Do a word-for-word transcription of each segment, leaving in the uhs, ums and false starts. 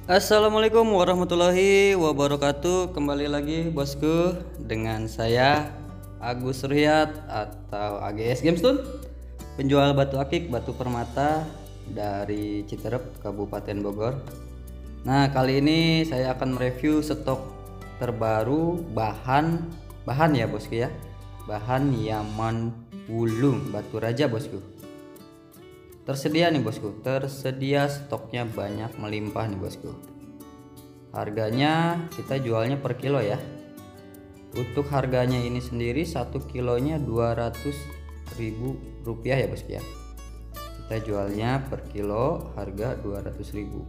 Assalamualaikum warahmatullahi wabarakatuh. Kembali lagi bosku dengan saya Agus Ruhyat atau A G S Gamestone, penjual batu akik, batu permata dari Citerep, Kabupaten Bogor. Nah, kali ini saya akan mereview stok terbaru bahan bahan ya bosku ya. Bahan Yaman Wulung batu raja bosku. Tersedia nih bosku, tersedia stoknya banyak melimpah nih bosku. Harganya kita jualnya per kilo ya. Untuk harganya ini sendiri satu kilonya dua ratus ribu rupiah ya bosku ya. Kita jualnya per kilo harga dua ratus ribu.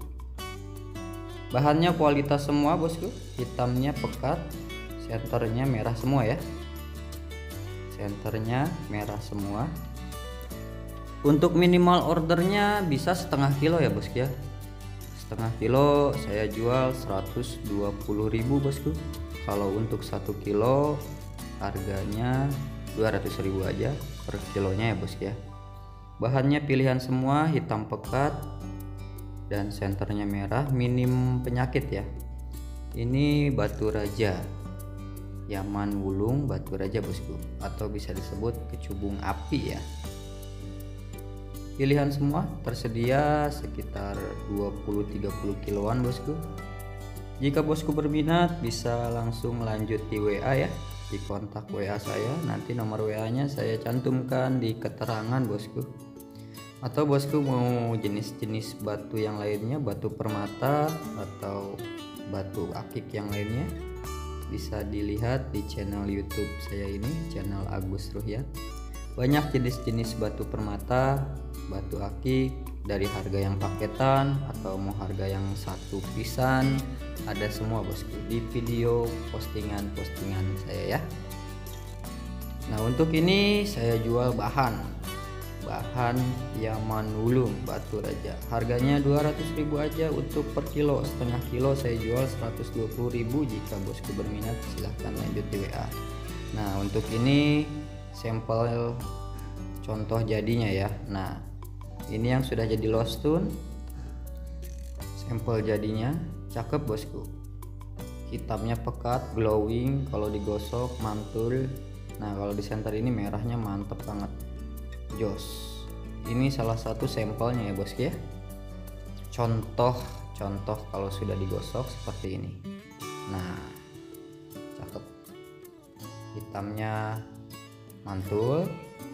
Bahannya kualitas semua bosku, hitamnya pekat, senternya merah semua ya. Senternya merah semua. Untuk minimal ordernya bisa setengah kilo ya bosku ya. Setengah kilo saya jual seratus dua puluh ribu bosku. Kalau untuk satu kilo harganya dua ratus ribu aja per kilonya ya bosku ya. Bahannya pilihan semua, hitam pekat dan senternya merah, minim penyakit ya. Ini batu raja Yaman Wulung batu raja bosku, atau bisa disebut kecubung api ya. Pilihan semua tersedia sekitar dua puluh sampai tiga puluh kiloan bosku. Jika bosku berminat bisa langsung lanjut di W A ya, di kontak W A saya. Nanti nomor W A nya saya cantumkan di keterangan bosku. Atau bosku mau jenis-jenis batu yang lainnya, batu permata atau batu akik yang lainnya, bisa dilihat di channel YouTube saya ini, channel Agus Ruhyat. Banyak jenis-jenis batu permata, batu akik, dari harga yang paketan atau mau harga yang satu pisan, ada semua bosku di video postingan-postingan saya ya. Nah, untuk ini saya jual bahan bahan Yaman Wulung batu raja. Harganya dua ratus ribu aja untuk per kilo. Setengah kilo saya jual seratus dua puluh ribu. Jika bosku berminat silahkan lanjut di W A. Nah, untuk ini sampel contoh jadinya ya. Nah, ini yang sudah jadi low stone, sampel jadinya cakep bosku. Hitamnya pekat, glowing, kalau digosok mantul. Nah, kalau di center ini merahnya mantep banget, jos. Ini salah satu sampelnya ya bosku ya. Contoh contoh kalau sudah digosok seperti ini. Nah, cakep. Hitamnya mantul,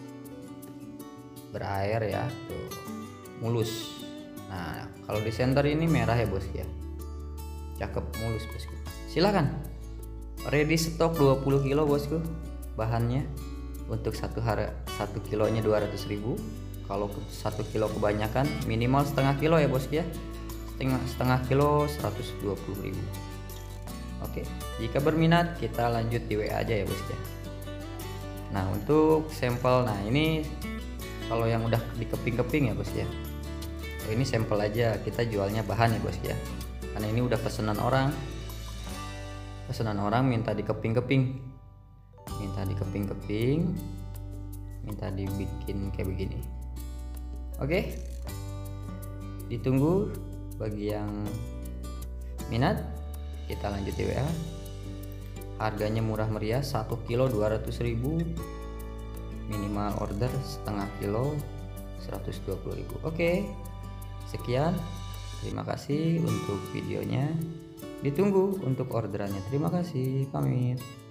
berair ya, tuh mulus. Nah, kalau di center ini merah ya bosku ya, cakep, mulus bosku. Silahkan ready stok dua puluh kilo bosku. Bahannya untuk satu harga satu kilonya dua ratus ribu. Kalau satu kilo kebanyakan minimal setengah kilo ya bosku ya. Setengah setengah kilo seratus dua puluh ribu. Oke, jika berminat kita lanjut di W A aja ya bosku ya. Nah, untuk sampel, nah ini kalau yang udah dikeping-keping ya bos ya. Oh, ini sampel aja, kita jualnya bahan ya bos ya. Karena ini udah pesanan orang. Pesanan orang minta dikeping-keping. Minta dikeping-keping. Minta dibikin kayak begini. Oke. Ditunggu bagi yang minat, kita lanjut di W A. Harganya murah meriah, satu kilo dua ratus ribu. Minimal order setengah kilo seratus dua puluh ribu. Oke, sekian, terima kasih untuk videonya. Ditunggu untuk orderannya. Terima kasih, pamit.